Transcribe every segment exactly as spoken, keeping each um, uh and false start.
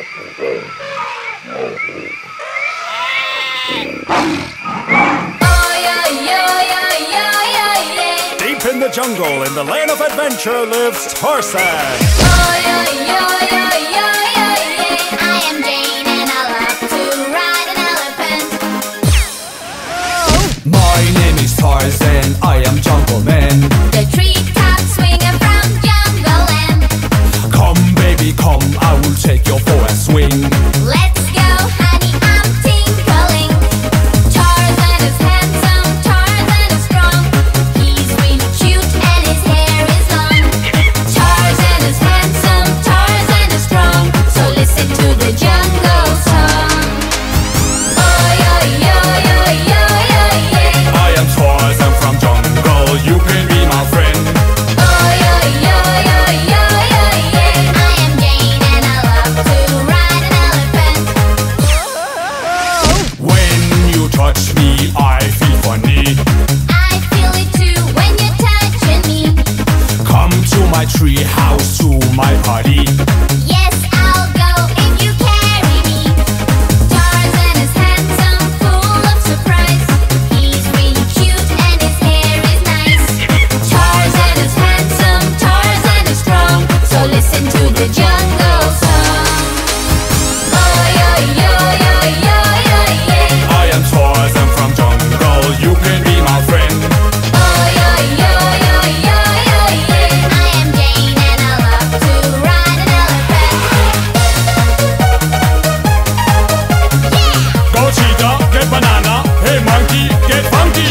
Deep in the jungle, in the land of adventure, lives Tarzan. I am Jane and I love to ride an elephant. My name is Tarzan, I am Jungle Man. The treetops swinging from jungle land. Come baby, come, I will take you for a swing. Let's go, honey, I'm tinkling. Tarzan is handsome, Tarzan is strong. He's really cute and his hair is long. Tarzan is handsome, Tarzan is strong. So listen to the jungle song. Oi, oi, oi, oi, oi, oi, yeah. I am Tarzan from jungle, you can be my friend. Oi, oi, oi, oi, oi, oi, yeah. I am Jane and I love to ride an elephant. When you touch me, I feel funny. I feel it too when you're touching me. Come to my tree house, to my party. Yes, I'll go if you carry me. Tarzan is handsome, full of surprise. He's really cute and his hair is nice. Tarzan is handsome, Tarzan is strong. So listen to the jungle song. Oi, oi, oi, oi, oi, oi, yeah. I am Tarzan from jungle, you can be my friend. Oi, oi, oi, oi, oi, oi, yeah. I am Jane and I love to ride an elephant. Go cheetah, get banana, hey monkey, get funky.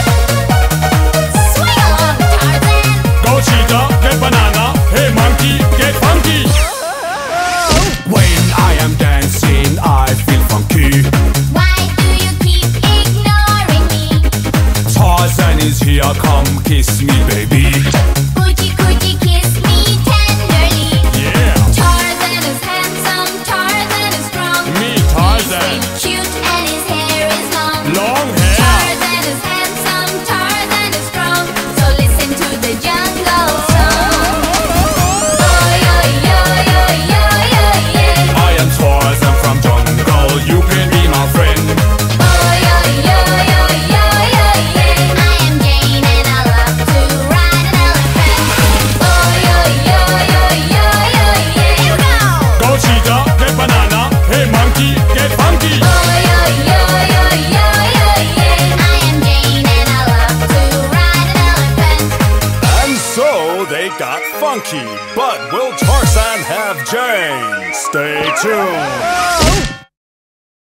Swing along, Tarzan. Go cheetah, get banana, hey monkey, get funky. When I am dancing, I feel funky. Why do you keep ignoring me? Tarzan is here, come kiss me, baby. Coochie coochie kiss me tenderly. Yeah, Tarzan is handsome, Tarzan is strong. me He's Tarzan, really cute and his hair is long. long hair. Tarzan is handsome, Tarzan is strong. So listen to the jungle song. Oi, oi, oi, oi, oi, oi, yeah. I am Tarzan from jungle, you can be my friend. Oi, oi, oi, oi, oi, oi, yeah. I am Jane and I love to ride an elephant. Oi, oi, oi, oi, oi, oi, yeah. Here we go. Go cheetah, get banana, hey monkey, get funky. Oi, oi, oi, oi, oi, oi, yeah. I am Jane and I love to ride an elephant. And so they got funky. But will Tarzan have Jane? Stay tuned.